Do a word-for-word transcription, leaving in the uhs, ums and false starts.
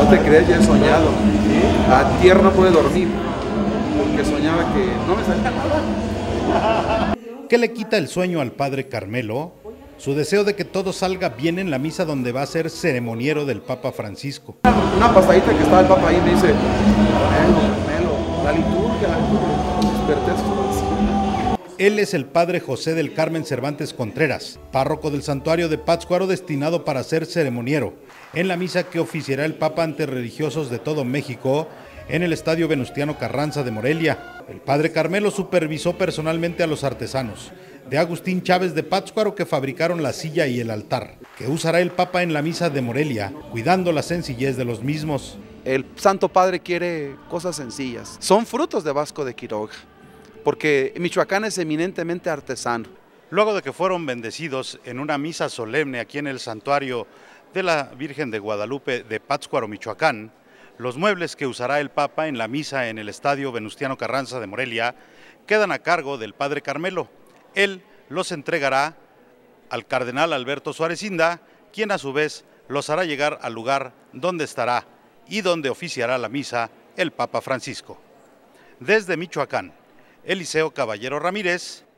te crees, ya he soñado. A tierra no puede dormir, porque soñaba que no me salía nada. ¿Qué le quita el sueño al padre Carmelo? Su deseo de que todo salga bien en la misa donde va a ser ceremoniero del Papa Francisco. Una pasadita que estaba el Papa ahí me dice, Carmelo, Carmelo, la liturgia, la liturgia, desperté así. Él es el padre José del Carmen Cervantes Contreras, párroco del santuario de Pátzcuaro destinado para ser ceremoniero, en la misa que oficiará el Papa ante religiosos de todo México en el Estadio Venustiano Carranza de Morelia. El padre Carmelo supervisó personalmente a los artesanos de Agustín Chávez de Pátzcuaro que fabricaron la silla y el altar, que usará el Papa en la misa de Morelia, cuidando la sencillez de los mismos. El Santo Padre quiere cosas sencillas. Son frutos de Vasco de Quiroga, porque Michoacán es eminentemente artesano. Luego de que fueron bendecidos en una misa solemne aquí en el santuario de la Virgen de Guadalupe de Pátzcuaro, Michoacán, los muebles que usará el Papa en la misa en el Estadio Venustiano Carranza de Morelia quedan a cargo del padre Carmelo. Él los entregará al cardenal Alberto Suárez Inda, quien a su vez los hará llegar al lugar donde estará y donde oficiará la misa el Papa Francisco. Desde Michoacán, Eliseo Caballero Ramírez,